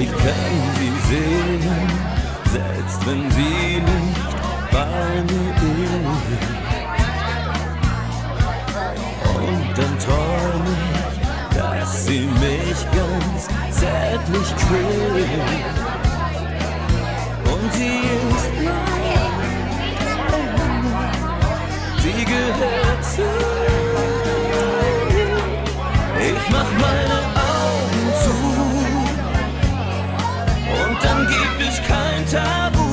Ich kann sie sehen, selbst wenn sie nicht bei mir ist. Und dann träume ich, dass sie mich ganz zärtlich quält. Und sie ist mein, sie gehört zu mir. Ich mach meine Augen zu und dann gibt es kein Tabu.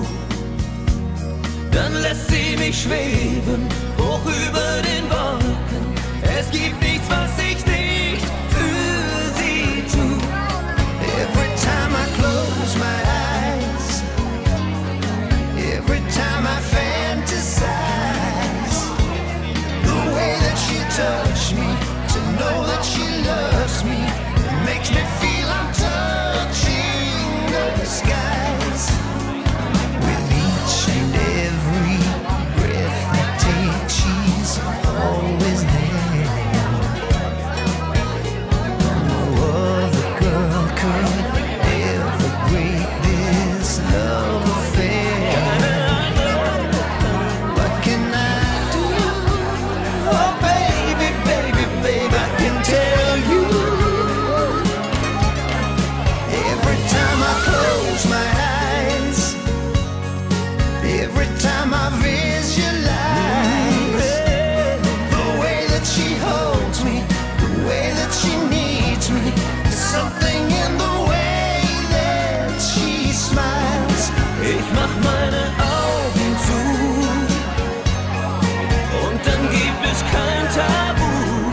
Dann lässt sie mich schweben, hoch über den Wolken. Es gibt nichts, was ich nicht für sie tu. Every time I close my eyes, every time I fantasize, the way that she touched me, to know that she loves me, it makes me feel I'm touching the skies. With each and every breath I take, she's always there. No other girl could ever break this love affair. What can I do? Oh baby, baby, baby, I can tell you. Every time I close my eyes, every time I visualize the way that she holds me, the way that she needs me, something in the way that she smiles. Ich mach meine Augen zu und dann gibt es kein Tabu.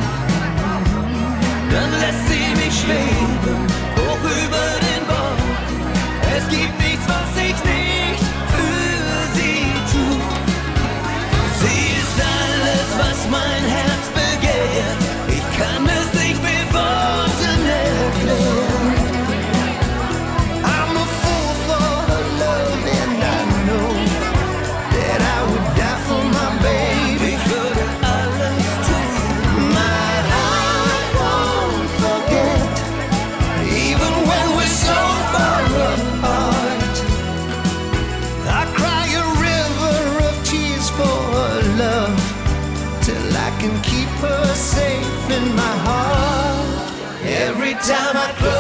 Dann lässt sie mich schweben, hoch über den Wolken. Es gibt nichts, was ich nicht für sie tu. Sie ist alles, was mein Herz begehrt. Ich kann es nicht mit Worten erklären. I'm a fool for her love and I know that I would die for my baby. Ich würde alles tun. My heart won't forget, even when we're so far apart. I cry a river of tears for her love, till I can keep her safe in my heart. Every time I close